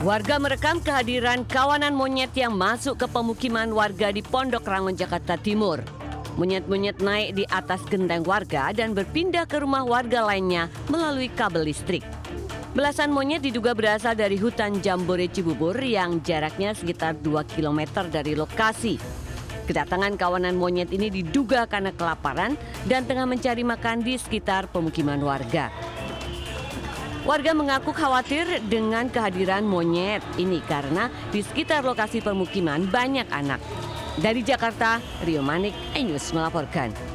Warga merekam kehadiran kawanan monyet yang masuk ke pemukiman warga di Pondok Rangon, Jakarta Timur. Monyet-monyet naik di atas genteng warga dan berpindah ke rumah warga lainnya melalui kabel listrik. Belasan monyet diduga berasal dari hutan Jambore Cibubur yang jaraknya sekitar 2 km dari lokasi. Kedatangan kawanan monyet ini diduga karena kelaparan dan tengah mencari makan di sekitar pemukiman warga. Warga mengaku khawatir dengan kehadiran monyet ini karena di sekitar lokasi permukiman banyak anak. Dari Jakarta, Rio Manik, iNews melaporkan.